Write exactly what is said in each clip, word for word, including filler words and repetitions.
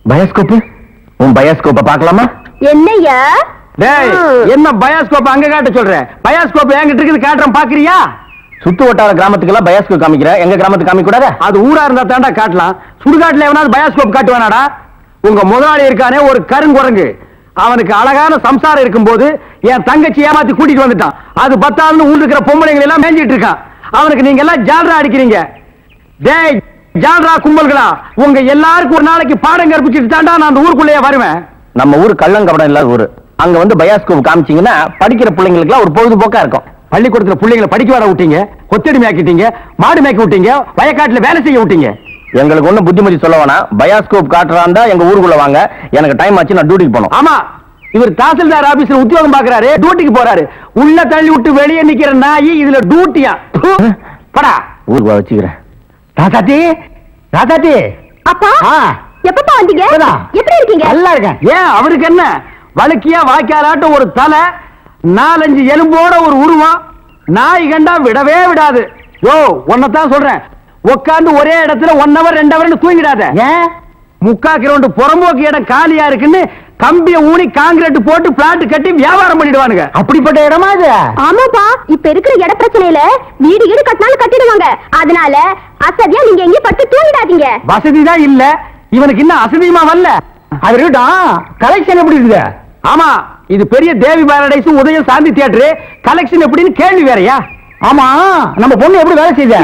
Bioscope உன் பயோஸ்கோப்பை பார்க்கலாமா? என்னையா டேய், என்ன பயோஸ்கோப் அங்க காட்ட சொல்ற? பயோஸ்கோப் என்கிட்ட இருக்குது, காட்டுறேன், பாக்குறியா? சுத்து வட்டார கிராமத்துக்கு எல்லாம் பயோஸ்கோப் காமிக்கிற, எங்க கிராமத்துக்கு காமிக்க கூடாது? அது ஊரா இருந்தா தாண்டா காட்டலாம். சுடுகாட்டுல எவனாவது பயோஸ்கோப் காட்டுவானாடா? உங்க முதலாளி இருக்கானே ஒரு கருங்குரங்கு, அவனுக்கு அழகான சம்சாரம் இருக்கும் போது என் தங்கச்சி ஏமாத்தி கூட்டிட்டு வந்துட்டான். அது பத்தாதுன்னு ஊர் இருக்கிற பொம்பளைங்களை எல்லாம் மேஞ்சிட்டு இருக்கான். அவனுக்கு நீங்க எல்லாம் ஜால்ரா அடிக்கிறீங்க. டேய் ஜால்ரா கும்பல்களா, உங்க எல்லாருக்கும் ஒரு நாளைக்கு பாடம் கற்பிச்சுட்டு தாண்டா நான் அந்த ஊருக்குள்ளேயே வருவேன். நம்ம ஊர் கள்ளங்கபடம் இல்லாத ஊரு. அங்க வந்து பயோஸ்கோப் காமிச்சீங்கன்னா படிக்கிற பிள்ளைங்களுக்கு எல்லாம் ஒரு பொழுதுபோக்கா இருக்கும். பள்ளிக்கூடத்துல பிள்ளைங்களை படிக்க வர விட்டீங்க, கொத்தடி மேய்க்கிட்டீங்க, மாடு மேய்க்க விட்டீங்க, வயக்காட்டுல வேலை செய்ய விட்டீங்க. எங்களுக்கு ஒண்ணு புத்திமதி சொல்ல வேணாம். பயோஸ்கோப் காட்டுறாண்டா எங்க ஊருக்குள்ள வாங்க, எனக்கு டைம் ஆச்சு, நான் டியூட்டிக்கு போகணும். ஆமா, இவர் தாசில்தார் ஆபீஸ்ல உத்தியோகம் பாக்குறாரு, டியூட்டிக்கு போறாரு. உள்ள தள்ளி விட்டு வெளியே நிக்கிற நாய் இதுல டியூட்டியா? படா ஊருக்கு வச்சுக்கிறேன். ராசாத்தி, ராசாத்தி. அப்பா எப்பப்பா வந்தீங்க? எப்படி இருக்கீங்க? நல்லா இருக்கேன். ஏன் அவருக்கு என்ன, வழுக்கியா வாய்க்காலாட்ட ஒரு தலை, நாலஞ்சு எலும்போட ஒரு உருவம், நாய் கண்டா விடவே விடாது. யோ ஒன்னதான் சொல்றேன், உட்காந்து ஒரே இடத்துல ஒன் ஹவர் ரெண்டு ஹவர் தூங்கிடாத. ஏன்? முக்கா கிரவுண்ட் புறம்போக்கு இடம் காலியா இருக்குன்னு கம்பிய ஊனி காங்கிரீட் போட்டு பிளாட் கட்டி வியாபாரம் பண்ணிடுவானுங்க. அப்படிப்பட்ட இடமா இது? ஆமாப்பா, இப்ப இருக்கிற இட பிரச்சனையில வீடு வீடு கட்டினாலும் கட்டிடுவாங்க. அதனால அசதியா நீங்க எங்கேயும் பட்டு தூங்கிடாதீங்க. வசதி தான் இல்ல, இவனுக்கு இன்னும் அசதியுமா வரல. அது இருக்கட்டும், கலெக்ஷன் எப்படி இருக்குது? ஆமா, இது பெரிய தேவி பாரடைஸ் உதயம் சாந்தி தியேட்டர், கலெக்ஷன் எப்படின்னு கேள்வி வேறயா? ஆமா, நம்ம பொண்ணு எப்படி வேலை செய்த?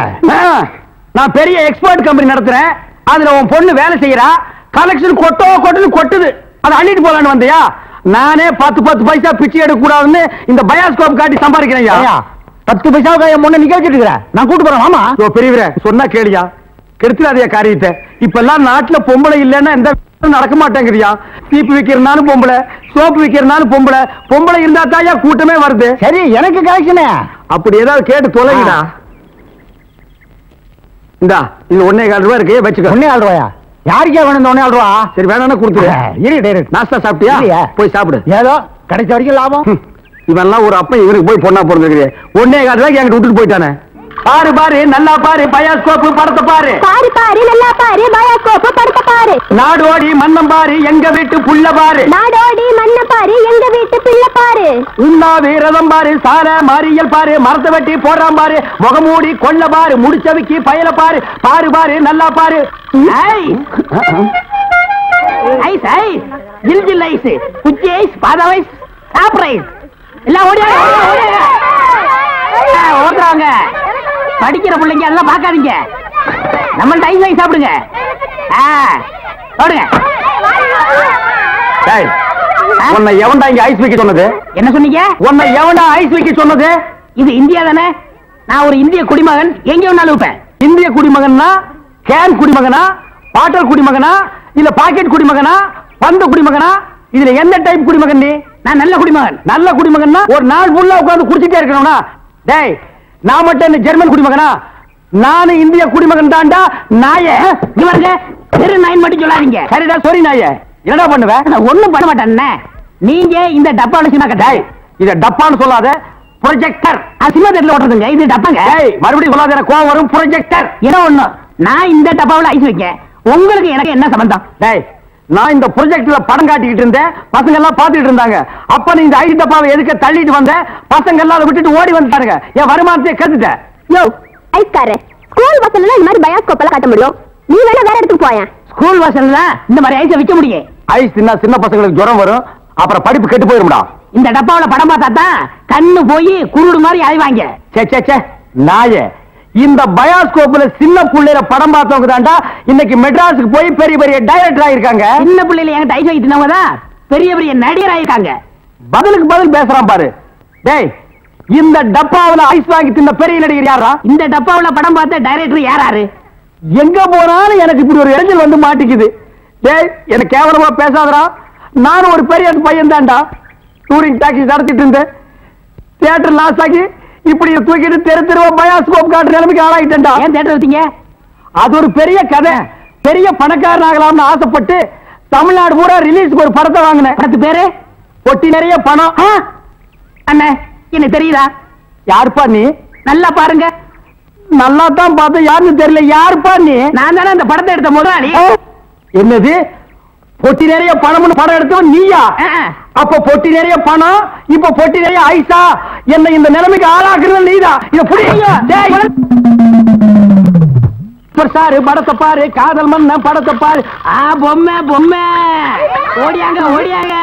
நான் பெரிய எக்ஸ்போர்ட் கம்பெனி நடத்துறேன், அதுல உன் பொண்ணு வேலை செய்யறா, கலெக்ஷன் கொட்டோ கொட்டுன்னு கொட்டுது. அதை அள்ளிட்டு போலான்னு வந்தியா? நானே பத்து பத்து பைசா பிச்சை எடுக்க கூடாதுன்னு இந்த பயோஸ்கோப் காட்டி சம்பாதிக்கிறேன். பத்து பைசாவுக்கு என் பொண்ணை நிக்க வச்சிட்டு இருக்கிறேன், நான் கூட்டு போறேன். ஆமா பெரியவரே, சொன்னா கேளியா, கெடுத்துடாதே காரியத்தை. இப்ப எல்லாம் நாட்டுல பொம்பளை இல்லைன்னா எந்த நடக்க மாட்டேங்குதியா? சீப்பு விக்கிறனாலும் பொம்பளை, சோப்பு விக்கிறனாலும் பொம்பளை, பொம்பளை இருந்தா தாயா கூட்டமே வருது. சரி, எனக்கு கலெக்ஷனே அப்படி ஏதாவது கேட்டு தொலைங்கடா. இந்தா இது ஒன்னே கால் ரூபாய் இருக்கு, வச்சுக்க. ஒன்னே கால் ரூபாயா? யாருக்கே வேணும் ஒன்னே கால் ரூபா? சரி வேணா கொடுத்துரு. நாஸ்தா சாப்பிட்டியா? போய் சாப்பிடு. ஏதோ கிடைச்ச வரைக்கும் லாபம். இவெல்லாம் ஒரு அப்ப இவருக்கு போய் பொண்ணா பிறந்திருக்கு. ஒன்னே கால் ரூபாய்க்கு என்கிட்ட விட்டுட்டு போயிட்டானே. பாரு பாரு, நல்லா பாரு, பயோஸ்கோப் படத்தை பாரு. பாரு பாரு, நல்லா பாரு, பயோஸ்கோப் படத்தை பாரு. நாடோடி மன்னம் பாரு, எங்க வீட்டு புள்ள பாரு. நாடோடி மன்ன பாரு, எங்க வீட்டு பிள்ளை பாரு. உண்ணாவி ரதம் பாரு, சார மாரியல் பாரு, மரத்தை வெட்டி போடுறான் பாரு, முகமூடி கொள்ள பாரு, முடிச்சவிக்கி பயல பாரு. பாரு பாரு, நல்லா பாரு. ஐஸ் ஐஸ், ஜில் ஜில் ஐஸ், குச்சி ஐஸ், பாதாம் ஐஸ், சாப்பிட்ற ஐஸ் எல்லாம் ஓடி ஓடுறாங்க. படிக்கிற பிள்ளைங்க அதெல்லாம் பார்க்காதீங்க, நம்மள்ட்ட ஐஸ் ஐஸ் சாப்பிடுங்க. ஓடுங்க. உன்னை எவன்டா இங்க ஐஸ் வைக்க சொன்னது? என்ன சொன்னீங்க? உன்னை எவன்டா ஐஸ் வைக்க சொன்னது? இது இந்தியா தானே, நான் ஒரு இந்திய குடிமகன், எங்க வேணாலும் வைப்பேன். இந்திய குடிமகன்னா கேன் குடிமகனா, பாட்டல் குடிமகனா, இல்ல பாக்கெட் குடிமகனா, பந்து குடிமகனா? இதுல என்ன டைப் குடிமகன் நீ? நான் நல்ல குடிமகன். நல்ல குடிமகன்னா ஒரு நாள் ஃபுல்லா உட்கார்ந்து குடிச்சிட்டே இருக்கணும்னா? டேய், நான் மட்டும் என்ன ஜெர்மன் குடிமகனா? நானும் இந்திய குடிமகன் தான்டா. நாயே இவருங்க தெரு நாயின் மட்டும் சொல்லாதீங்க. சரிடா, சாரி நாயே. என்னடா பண்ணுவேன்? ஒண்ணும் பண்ண மாட்டேன். நீங்க இந்த டப்பால சின்ன கட்டாய், இத டப்பான்னு சொல்லாத, ப்ரொஜெக்டர். சின்ன தெருல ஓட்டுறதுங்க, இது டப்பாங்க. மறுபடியும் சொல்லாத, எனக்கு கோவம் வரும். ப்ரொஜெக்டர் என்ன ஒண்ணு? நான் இந்த டப்பாவில் ஐஸ் வைக்க, உங்களுக்கு எனக்கு என்ன சம்பந்தம்? டேய், நான் இந்த ப்ரொஜெக்ட்ல படம் காட்டிக்கிட்டு இருந்தேன், பசங்க எல்லாம் பாத்துட்டு இருந்தாங்க. அப்ப நீ இந்த ஐஸ் டப்பாவை எதுக்கு தள்ளிட்டு வந்த? பசங்க எல்லாம் அதை விட்டுட்டு ஓடி வந்துட்டானுங்க, என் வருமானத்தை கத்துட்டேன். யோ ஐஸ்காரே, ஸ்கூல் வாசல்ல இந்த மாதிரி பயோஸ்கோப் எல்லாம் காட்ட முடியும், நீ வேணா வேற இடத்துக்கு போயேன். ஸ்கூல் வாசல்ல இந்த மாதிரி ஐஸ் விக்க முடியும்? ஐஸ் தின்னா சின்ன பசங்களுக்கு ஜுரம் வரும், அப்புறம் படிப்பு கெட்டு போயிரும்டா. இந்த டப்பாவில படம் பார்த்தா தான் கண்ணு போய் குருடு மாதிரி அழிவாங்க. சே சே சே நாயே, இந்த பயோஸ்கோப்ல சின்ன புள்ளையில படம் பார்த்தவங்க தாண்டா இன்னைக்கு மெட்ராஸுக்கு போய் பெரிய பெரிய டைரக்டர் ஆயிருக்காங்க. சின்ன புள்ளையில என்கிட்ட ஐஸ் வைக்கிறவங்க தான் பெரிய பெரிய நடிகர் ஆயிருக்காங்க. பதிலுக்கு பதில் பேசுறான் பாரு. டேய், இந்த டப்பாவுல ஐஸ் வாங்கி தின்ன பெரிய நடிகர் யாரா? இந்த டப்பாவுல படம் பார்த்த டைரக்டர் யாராரு? எங்க போனாலும் எனக்கு இப்படி ஒரு இடைஞ்சல் வந்து மாட்டிக்குது. டேய், எனக்கு கேவலமா பேசாதடா. நானும் ஒரு பெரிய பையன் தான்டா, டூரிங் டாக்ஸி நடத்திட்டு இருந்தேன். தியேட்டர் லாஸ் ஆகி இப்படி தூக்கிட்டு தெரு தெருவா பயோஸ்கோப் காட்டுற நிலைமைக்கு ஆளாயிட்டேன்டா. ஏன் தியேட்டர் வச்சீங்க? அது ஒரு பெரிய கதை. பெரிய பணக்காரன் ஆகலாம்னு ஆசைப்பட்டு தமிழ்நாடு பூரா ரிலீஸ்க்கு ஒரு படத்தை வாங்கினேன். படத்து பேரு பொட்டி நிறைய பணம். அண்ணே, என்ன தெரியுதா? யாருப்பா நீ? நல்லா பாருங்க. நல்லா தான் பார்த்து, யாருன்னு தெரியல. யாருப்பா நீ? நான் தானே அந்த படத்தை எடுத்த முதலாளி. என்னது பொட்டி நிறைய பணம்னு படம் எடுத்தவன் நீயா? அப்ப பொட்டி நிறைய பணம், இப்ப பொட்டி நிறைய ஐசா. என்ன இந்த நிலைமைக்கு ஆளாக்குறது நீதான். இத புரியுங்க. சாரு படத்தை பாரு, காதல் மன்ன படத்தை பாரு. ஆ பொம்மை பொம்மை ஓடியாங்க ஓடியாங்க.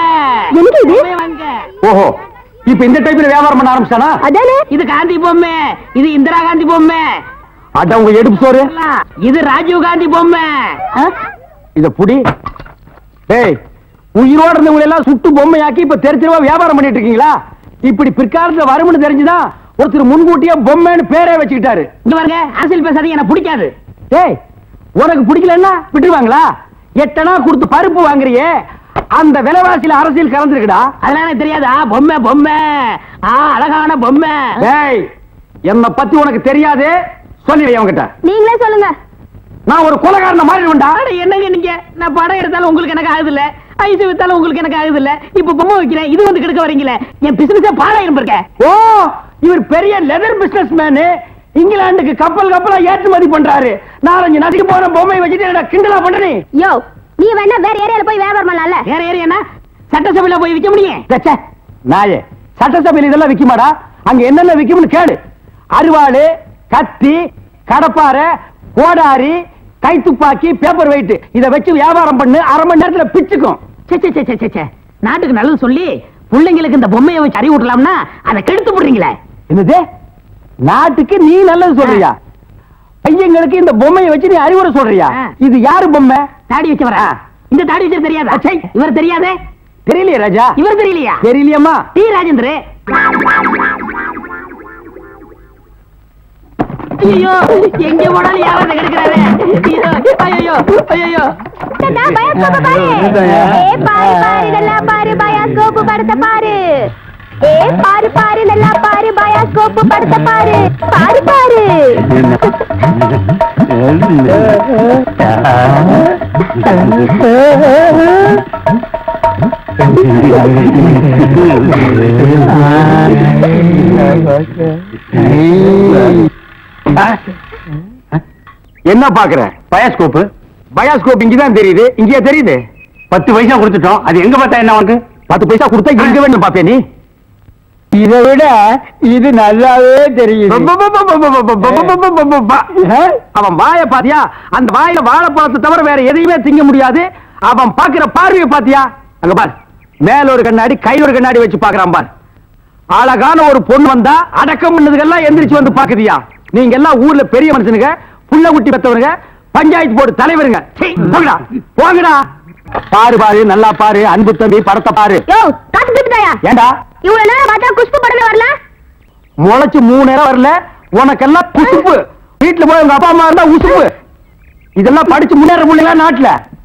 ஓஹோ, இப்ப இந்த டைப்ல வியாபாரம் பண்ண ஆரம்பிச்சானா? அதானே. இது காந்தி பொம்மை, இது இந்திரா காந்தி பொம்மை. அட உங்க எடுப்பு சோறு. இது ராஜீவ் காந்தி பொம்மை. இத புடி. டேய், உயிரோட இருந்தவங்க எல்லாம் சுட்டு பொம்மையாக்கி இப்ப தெரு தெருவா வியாபாரம் பண்ணிட்டு இருக்கீங்களா? இப்படி பிற்காலத்துல வரும்னு தெரிஞ்சுதான் ஒருத்தர் முன்கூட்டியே பொம்மைன்னு பேரே வச்சுக்கிட்டாரு. இங்க பாருங்க, அரசியல் பேசாதீங்க, எனக்கு பிடிக்காது. டேய், உனக்கு பிடிக்கலன்னா விட்டுருவாங்களா? எட்டனா கொடுத்து பருப்பு வாங்குறியே, அந்த விலைவாசியில அரசியல் கலந்துருக்குடா. அதெல்லாம் எனக்கு தெரியாதா? பொம்மை பொம்மை, ஆ அழகான பொம்மை. டேய், என்ன பத்தி உனக்கு தெரியாது, சொல்லிடுறேன் அவங்கிட்ட. நீங்களே சொல்லுங்க. நான் ஒரு கொலைகாரன மாறிடுவேன்டா. என்னங்க நீங்க? நான் படம் எடுத்தாலும் உங்களுக்கு எனக்கு ஆகுது இல்ல, ஐஸ் வித்தாலும் உங்களுக்கு எனக்கு ஆகுது இல்ல. இப்ப பொம்மை வைக்கிறேன், இது வந்து கெடுக்க வரீங்களே. என் பிசினஸே பாழாயிரும் இருக்க. ஓ, இவர் பெரிய லெதர் பிசினஸ் மேனு. இங்கிலாந்துக்கு கப்பல் கப்பலா ஏற்றுமதி பண்றாரு. நாலஞ்சு நதிக்கு போன பொம்மை வச்சுட்டு கிண்டலா பண்றீ? யோ, நீ வேணா வேற ஏரியால போய் வியாபாரம் பண்ணலாம்ல. வேற ஏரியானா சட்டசபையில போய் விற்க முடியும்? நாயே, சட்டசபையில இதெல்லாம் விக்குமாடா? அங்க என்னென்ன விக்கும்னு கேளு. அருவாளு, கத்தி, கடப்பாரை, கோடாரி, கை துப்பாக்கி, பேப்பர் வெயிட், இத வச்சு வியாபாரம் பண்ணு, அரை மணி நேரத்துல பிச்சுக்கும். நாட்டுக்கு நல்லது சொல்லி பிள்ளைங்களுக்கு இந்த பொம்மையை வச்சு அறிவு விடலாம்னா அதை கெடுத்து போடுறீங்களே. என்னது? நாட்டுக்கு நீ நல்லது சொல்றியா? பையங்களுக்கு இந்த பொம்மையை வச்சு நீ அறிவுரை சொல்றியா? இது யாரு பொம்மை? தாடி வச்சவரா? இந்த தாடி வச்சது தெரியாதா? இவர் தெரியாதே? தெரியலையா ராஜா? இவர் தெரியலையா? தெரியலையம்மா. டி ராஜேந்திர. ஐயோ, எங்க போனாலும் யாராவது கிடைக்கிறாரு. ஐயோ ஐயோ, பயாஸ்கோப் பாரு. ஏ பாரு பாரு, நல்லா பாரு, பயாஸ்கோப் படத்தை பாரு. ஏ பாரு பாரு, நல்லா பாரு, பயாஸ்கோப் படத்தை பாரு. பாரு பாரு. என்ன பாக்குற? பயாஸ்கோப். பயாஸ்கோப் இங்கதான் தெரியுது. இங்கேயா தெரியுது? பத்து பைசா கொடுத்துட்டோம், அது எங்க பார்த்தா என்ன உனக்கு? பத்து பைசா கொடுத்தா எங்க வேணும் பாப்பே நீ? இதை விட இது நல்லாவே தெரியுது. அவன் வாயை பாத்தியா? அந்த வாயில வாழைப்பழத்தை தவிர வேற எதையுமே திங்க முடியாது. அவன் பாக்குற பார்வையை பாத்தியா? அங்க பார், மேல ஒரு கண்ணாடி, கையில ஒரு கண்ணாடி வச்சு பாக்குறான் பார். அழகான ஒரு பொண்ணு வந்தா அடக்கம் பண்ணதுக்கெல்லாம் எந்திரிச்சு வந்து பாக்குதியா? நீங்க எல்லாம் ஊர்ல பெரிய மனுஷனுங்க, புள்ள குட்டி பெத்தவருங்க, பஞ்சாயத்து போர்டு தலைவருங்க. போங்கடா போங்கடா. பாரு பாரு, நல்லா பாரு, அன்பு தம்பி படத்தை பாரு. ஏண்டா இவ்வளவு நேரம் பார்த்தா குஷ்பு படமே வரல? முளைச்சு மூணு நேரம் வரல, உனக்கெல்லாம் குசுப்பு. வீட்டுல போய் உங்க அப்பா அம்மா இருந்தா உசுப்பு. இதெல்லாம் படிச்சு முன்னேற முடியல நாட்டுல.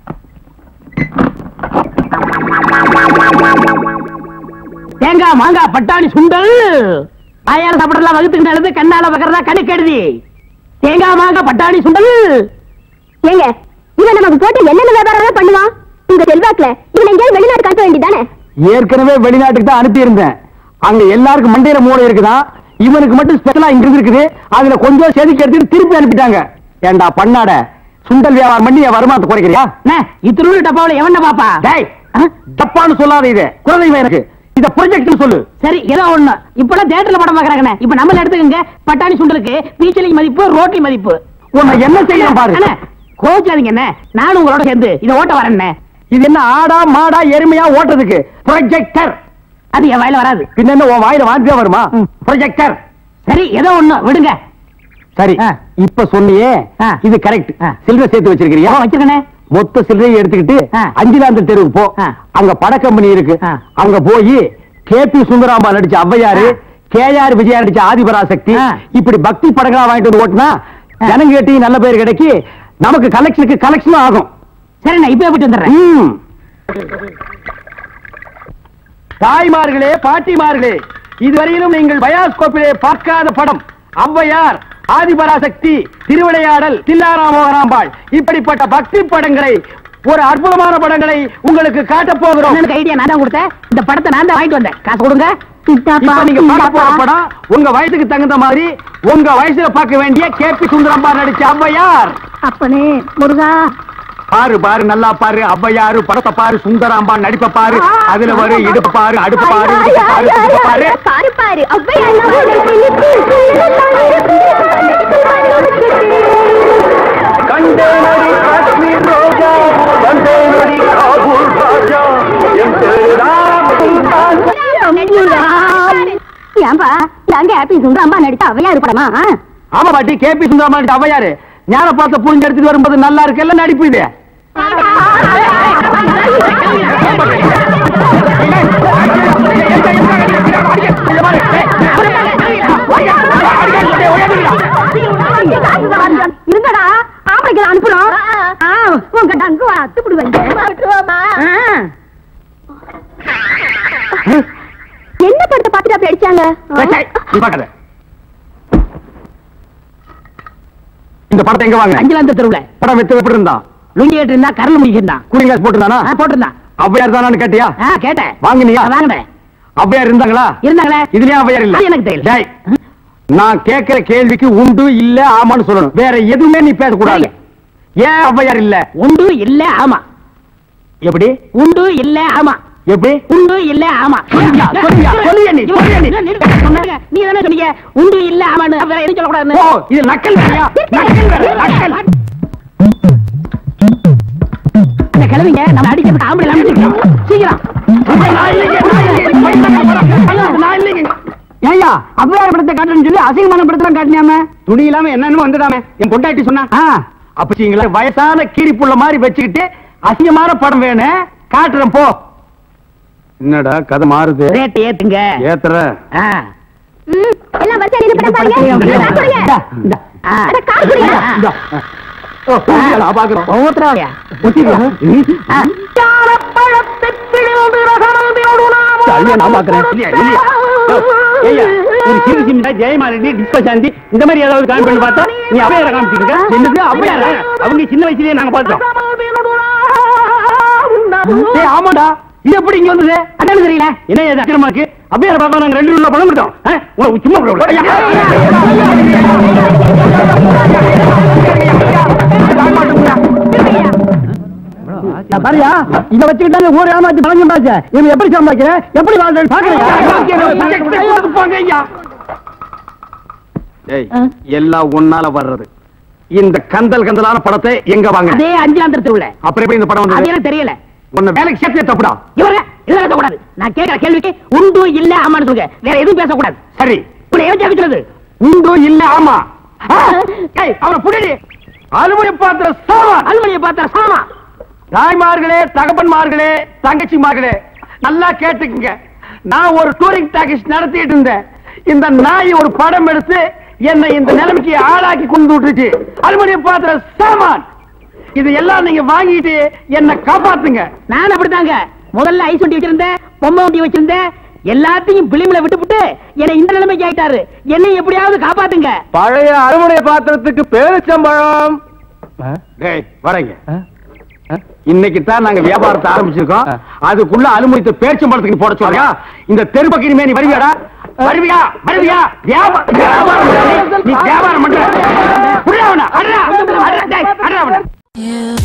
தேங்காய் மாங்காய் பட்டாணி சுண்டல் வாயால சாப்பிடலாம், வகுத்துக்கு நல்லது, கண்ணால பக்கறதா கணக்கு எழுதி. தேங்காய் மாங்காய் பட்டாணி சுண்டல். ஏங்க, இவன் நமக்கு போட்டு என்னென்ன வியாபாரம் பண்ணுவான்? உங்க செல்வாக்குல இவன் எங்கேயாவது வெளிநாடு காட்ட வேண்டியதானே? ஏற்கனவே வெளிநாட்டுக்கு தான் அனுப்பி இருந்தேன். அங்க எல்லாருக்கும் மண்டையில மூளை இருக்குதான், இவனுக்கு மட்டும் ஸ்பெஷலா இங்க இருக்குது. அதுல கொஞ்சம் செதுக்கி எடுத்துட்டு திருப்பி அனுப்பிட்டாங்க. ஏண்டா பண்ணாட, சுண்டல் வியாபாரம் பண்ணி என் வருமானத்தை குறைக்கிறியா? இத்திரு டப்பாவில எவன பாப்பா? டப்பான்னு சொல்லாத, இது குலதெய்வம் எனக்கு. இத ப்ரொஜெக்ட் சொல்லு. சரி, ஏதோ ஒண்ணு. இப்பெல்லாம் தியேட்டர்ல படம் பாக்குறாங்க. இப்ப நம்மள எடுத்துக்கங்க. பட்டாணி சுண்டலுக்கு பீச்சலிங் மதிப்பு, ரோட்டி மதிப்பு. உன்னை என்ன செய்யணும் பாரு. கோச்சாதீங்க என்ன, நானும் உங்களோட சேர்ந்து இத ஓட்ட வரேன். இது என்ன ஆடா மாடா எருமையா ஓட்டுறதுக்கு? ப்ரொஜெக்டர். அது என் வாயில வராது. பின்ன என்ன உன் வாயில வாந்தியா வருமா? ப்ரொஜெக்டர். சரி, ஏதோ ஒண்ணு விடுங்க. சரி, இப்ப சொன்னியே இது கரெக்ட். சில்லறை சேர்த்து வச்சிருக்கிறியா? வச்சிருக்கனே. மொத்த சில்லறையை எடுத்துக்கிட்டு அஞ்சிலாந்த தெருவுக்கு போ. அங்க பட கம்பெனி இருக்கு. அங்க போய் கே பி சுந்தராம்பா நடிச்ச ஔவையாரு, கே ஆர் விஜயா நடிச்ச ஆதிபராசக்தி, இப்படி பக்தி படங்களா வாங்கிட்டு வந்து ஓட்டுனா ஜனங்க கேட்டி நல்ல பேர் கிடைக்கி, நமக்கு கலெக்ஷனுக்கு கலெக்ஷனும் ஆகும். சரி, நான் இப்ப போயிட்டு வந்துடுறேன். தாய்மார்களே, பாட்டிமார்களே, இதுவரையிலும் நீங்கள் பயாஸ்கோப்பிலே பார்க்காத படம் ஔவையார், ஆதிபராசக்தி, திருவிளையாடல், தில்லாராமோகராம்பாள், இப்படிப்பட்ட பக்தி படங்களை, ஒரு அற்புதமான படங்களை உங்களுக்கு காட்ட போகிறோம். ஐடியா நான் தான் கொடுத்தேன். இந்த படத்தை நான் தான் வாங்கிட்டு வந்தேன். காசு கொடுங்க. இப்ப நீங்க பார்க்க போற படம் உங்க வயசுக்கு தகுந்த மாதிரி, உங்க வயசுல பார்க்க வேண்டிய கே பி சுந்தரம்பா நடிச்ச ஔவையார். அப்பனே முருகா, பாரு பாரு நல்லா பாரு ஔவையாரு படத்தை பாரு சுந்தராம்பா நடிப்ப பாரு அதுல வரு இடுப்பு பாரு அடுப்பு பாரு பாரு பாரு பாரு பாரு கண்டேனடி காஷ்மீர் ரோஜா கண்டேனடி காபூல் ராஜா என் ஏன்பா அங்க ஹாப்பி சுந்தராம்பா நடித்த ஔவையாரு படமா? ஆமா பாட்டி கேபி சுந்தராம்பா நடித்த ஔவையாரு ஞான பார்த்த புரிஞ்சு எடுத்துட்டு வரும்போது நல்லா இருக்கு எல்லாம் நடிப்பு இது. இருங்கடா ஆம்பளைக்கு அனுப்பணும். உங்க டங்கு அத்துப்பிடுவாங்க. என்ன படத்தை பார்த்துட்டு அப்படி அடிச்சாங்க? இந்த படத்தை எங்க வாங்க? அஞ்சலாந்த தெருவுல படம் வெத்து எப்படி இருந்தான்? லுங்கி கேட்டு இருந்தா கரல் முடிக்கிட்டான். Cooling glass போட்டுருந்தானா? போட்டிருந்தான். ஔவையார் தானான்னு கேட்டியா? கேட்டேன். வாங்கினியா? வாங்கினேன். ஔவையார் இருந்தாங்களா? இருந்தாங்களே. இதுலயே ஔவையார் இல்ல? எனக்கு தெரியல. டேய், நான் கேட்கிற கேள்விக்கு உண்டு இல்ல ஆமான்னு சொல்லணும். வேற எதுவுமே நீ பேசக்கூடாது. ஏன் ஔவையார் இல்ல? உண்டு இல்ல ஆமா. எப்படி? உண்டு இல்ல ஆமா. எப்படி? உண்டு இல்ல ஆமா. சொல்லியா? சொல்லியா? சொல்லியா நீ? சொல்லியா நீ? நீ தானே சொன்னீங்க உண்டு இல்ல ஆமான்னு. வேற எதுவும் சொல்லக்கூடாது. ஓ, இது நக்கல் வேறையா? நக்கல் வேற, நக்கல். அந்த கிழவிங்க நம்ம அடிக்கிறதுக்கு ஆம்பளை அனுப்பிச்சிருக்கோம். சீக்கிரம். ஏய்யா, ஔவையார் படத்தை காட்டுன்னு சொல்லி அசிங்கமான படத்தெல்லாம் காட்டினாம துணி இல்லாம என்னன்னு வந்துடாம என் பொண்டாட்டி சொன்னா அப்பீங்களா வயசான கீரி புள்ள மாதிரி வச்சுக்கிட்டு அசிங்கமான படம் வேணும் காட்டுறேன் போ. என்னடா கதை மாறுது? ரேட் ஏத்துங்க. ஏத்துற எல்லாம் வரிசையா நின்னு படம் பாருங்க. அட கார் குடிங்க. ஒவ்வொருத்தராவையா ஜெயமாலினி டிஸ்பசாந்தி இந்த மாதிரி ஏதாவது காமி பண்ணி பார்த்தா நீ அவையார காமிச்சிருக்க. அவங்க சின்ன வயசுலயே நாங்க பார்த்தோம். ஆமாடா இது எப்படி இங்க வந்தது? அதான் தெரியல. என்ன இது அக்கிரமா இருக்கு? அவையார பார்க்க நாங்க ரெண்டு உள்ள பணம் விட்டோம். சும்மா பாரியா இத வச்சுக்கிட்டாங்க ஊர் ஏமாத்தி பழஞ்சு பாச்ச. இவன் எப்படி சம்பாதிக்கிற எப்படி வாழ்றேன்னு பாக்குறீங்க. எல்லாம் ஒன்னால வர்றது. இந்த கந்தல் கந்தலான படத்தை எங்க வாங்க? அதே அஞ்சாந்தர தெருவுல. அப்புறம் எப்படி இந்த படம் அது வந்தது? எனக்கு தெரியல. உன்னை வேலைக்கு சேர்த்தே தப்புடா. இவங்க இதெல்லாம் பேசக்கூடாது. நான் கேட்கிற கேள்விக்கு உண்டு இல்ல ஆமான்னு சொல்லுங்க. வேற எதுவும் பேசக்கூடாது. சரி, உன்னை ஏன் ஜெயிக்கிறது? உண்டு இல்ல ஆமா. அவனை புடிடி. அலுவலக பாத்திர சாமான். அலுவலியை பார்த்தா சாமா. தாய்மார்களே, தகப்பன்மார்களே, தங்கச்சிமார்களே நல்லா கேட்டுக்குங்க. நான் ஒரு டூரிங் டாக்கீஸ் நடத்திட்டு இருந்தேன். இந்த நாய் ஒரு படம் எடுத்து என்னை இந்த நிலைமைக்கு ஆளாக்கி கொண்டு விட்டுச்சு. அலுவலக பாத்திர சாமான் இது எல்லாம் நீங்க வாங்கிட்டு என்ன காப்பாத்துங்க. நான் அப்படித்தாங்க முதல்ல ஐஸ் ஒட்டி வச்சிருந்தேன், பொம்மை ஒட்டி வச்சிருந்தேன். எல்லாத்தையும் பிலிம்ல விட்டுப்புட்டு என்னை இந்த நிலைமைக்கு ஆயிட்டாரு. என்னை எப்படியாவது காப்பாத்துங்க. பழைய அறுவடை பாத்திரத்துக்கு பேரிச்சம்பழம். டேய் வரங்க. இன்னைக்கு தான் நாங்க வியாபாரத்தை ஆரம்பிச்சிருக்கோம். அதுக்குள்ள அலுமினியத்தை பேரிச்சம்பழத்துக்கு போட சொல்றியா? இந்த தெரு பக்கம் நீ வருவியாடா? வருவியா? வருவியா? வியாபாரம் நீ வியாபாரம் பண்ற. புரியவனா? அடடா அடடா டேய் அடடா.